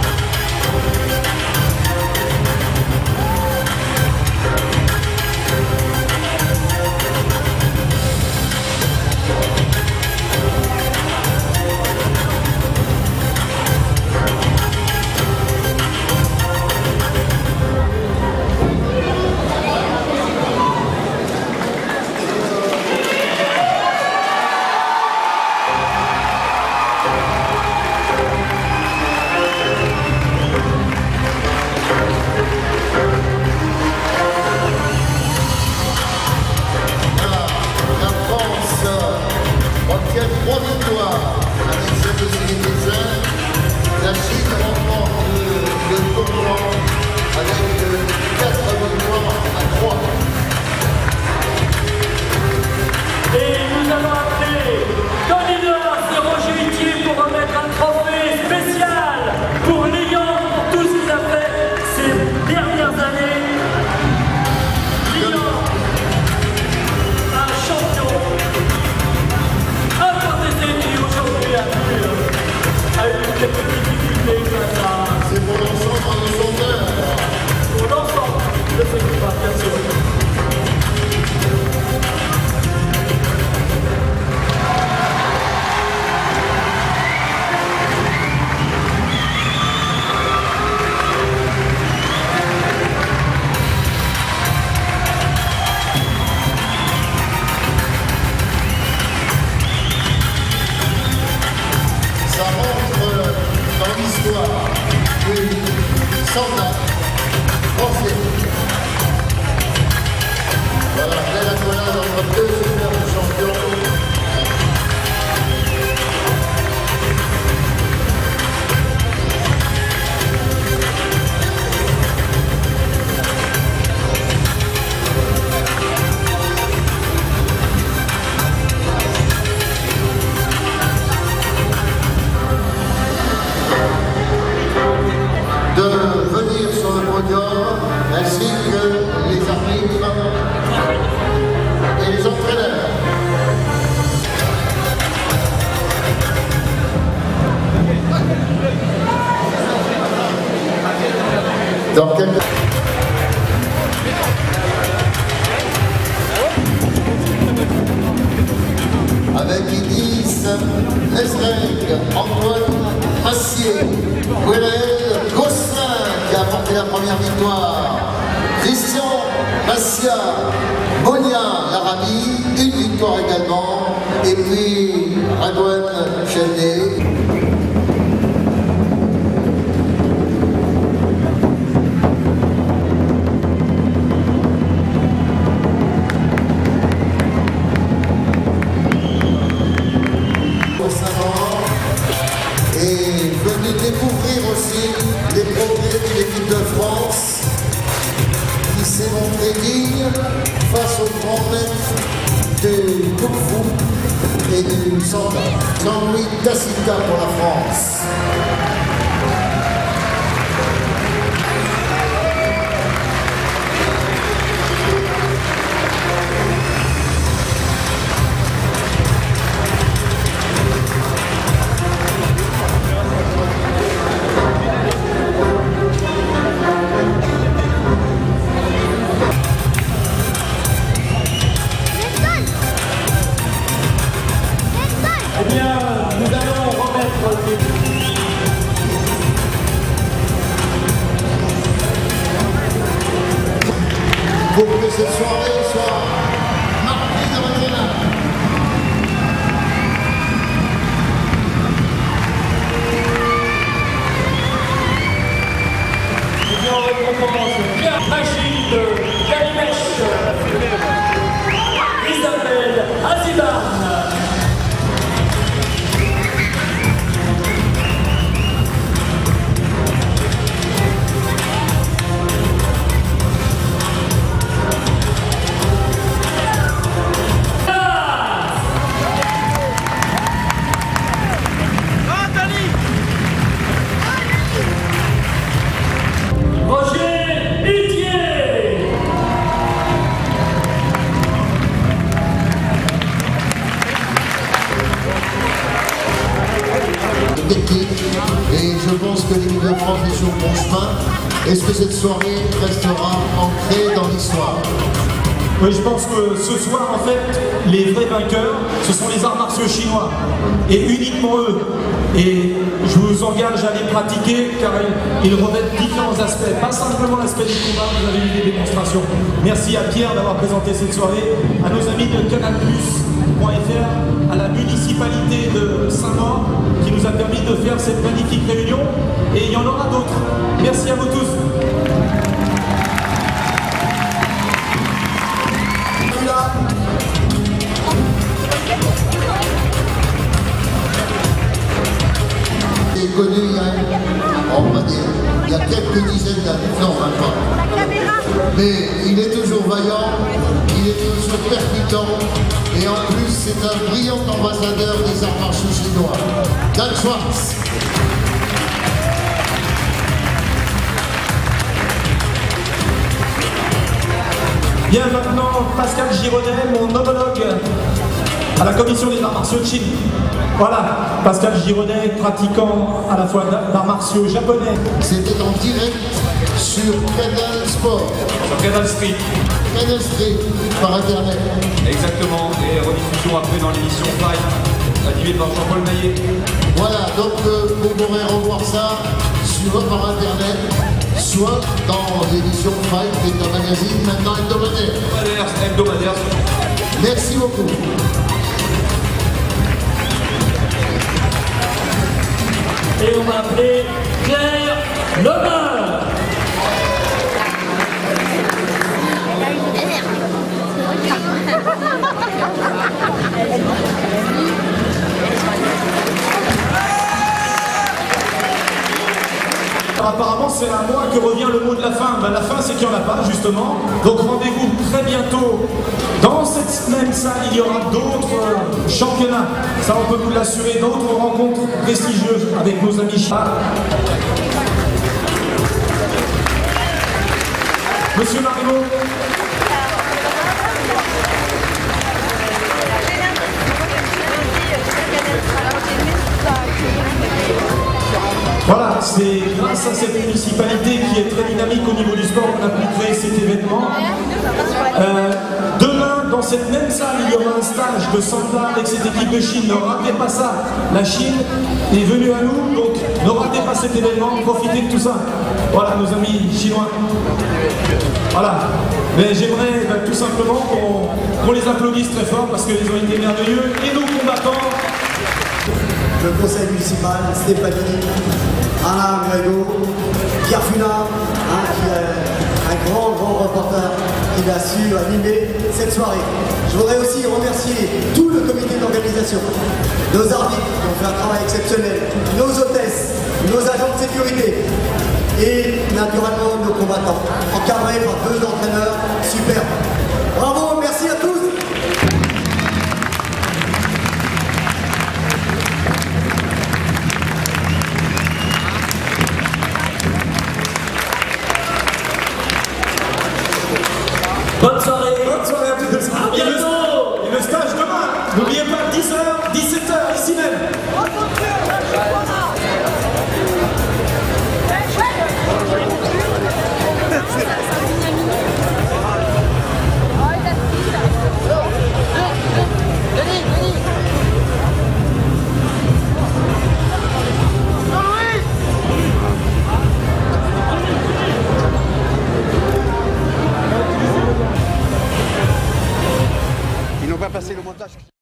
Trois victoires avec celle de Sénégal. La Chine remporte le tournoi avec quatre victoires à trois. Et nous allons appeler dans l'honneur de Roger Hutier pour remettre un trophée spécial pour Lyon, pour tout ce qu'il a fait ces dernières années. Lyon, un champion. Aujourd'hui, a eu quelques difficultés face à... C'est pour l'ensemble de son œuvre. Pour l'ensemble de ce combat, bien sûr. Ça rentre dans l'histoire du soldat français. Voilà, belle accolade entre deux superbes champions. De venir sur le podium, ainsi que les arbitres et les entraîneurs. Dans quelques... Avec Idis, Nesrec, Antoine Massier, Wélel Gosselin qui a apporté la première victoire, Christian Massia, Bonia l'Arabie, une victoire également, et puis Radouane Chelnet. Et venu découvrir aussi les progrès de l'équipe de France qui s'est montré digne face au grand maître du Kung-Fu et du Sanda. Jean-Louis Tacita pour la France. Eh bien, nous allons remettre des... Pour que cette soirée soit marquée dans votre âme. Eh bien, on récompense Pierre Magide, Galimèche, Isabelle Aziban. de France est sur bon chemin. Est-ce que cette soirée restera ancrée dans l'histoire? Oui, je pense que ce soir, en fait, les vrais vainqueurs, ce sont les arts martiaux chinois. Et uniquement eux. Et je vous engage à les pratiquer car ils, ils revêtent différents aspects. Pas simplement l'aspect du combat, vous avez eu des démonstrations. Merci à Pierre d'avoir présenté cette soirée, à nos amis de canal plus point F R, à la municipalité de Saint-Maur qui nous a permis de faire cette magnifique réunion. Et il y en aura d'autres. Merci à vous tous. Connu il y a, on va dire, il y a quelques dizaines d'années, non, même pas. Mais il est toujours vaillant, il est toujours percutant, et en plus c'est un brillant ambassadeur des arts martiaux chinois. Dan Schwartz. Bien maintenant, Pascal Giraudet, mon homologue à la commission des arts martiaux de Chine. Voilà, Pascal Giraudet, pratiquant à la fois d'arts martiaux japonais. C'était en direct sur Canal Sport. Sur Canal Street. Canal Street, par internet. Exactement, et rediffusion après dans l'émission Fight, animée par Jean-Paul Maillet. Voilà, donc euh, vous pourrez revoir ça soit par internet, soit dans l'émission Fight, qui est un magazine maintenant hebdomadaire. Hebdomadaire, hebdomadaire. Merci beaucoup. Et on va appeler Claire Lemeur. Alors, apparemment c'est à moi que revient le mot de la fin. Ben, la fin c'est qu'il n'y en a pas justement. Donc rendez-vous très bientôt. Dans cette même salle il y aura d'autres euh, championnats. Ça on peut vous l'assurer, d'autres rencontres prestigieuses avec nos amis chinois. Monsieur Marino. Voilà, c'est grâce à cette municipalité qui est très dynamique au niveau du sport qu'on a pu créer cet événement. Euh, demain, dans cette même salle, il y aura un stage de Sanda avec cette équipe de Chine. Ne ratez pas ça. La Chine est venue à nous, donc ne ratez pas cet événement, profitez de tout ça. Voilà, nos amis chinois. Voilà. Mais j'aimerais ben, tout simplement qu'on qu'on les applaudisse très fort parce qu'ils ont été merveilleux. Et nos combattants. Le conseil municipal, Stéphanie, Alain Grégo, Pierre Funard, hein, qui est un grand, grand reporter qui a su animer cette soirée. Je voudrais aussi remercier tout le comité d'organisation, nos arbitres qui ont fait un travail exceptionnel, nos hôtesses, nos agents de sécurité et naturellement nos combattants, encadrés par deux entraîneurs superbes. Bravo, merci à tous. Bonne soirée. Bonne soirée à tous. À bientôt. Et le stage demain. N'oubliez pas, dix heures, dix-sept heures, ici même. Ils n'ont pas passé le montage.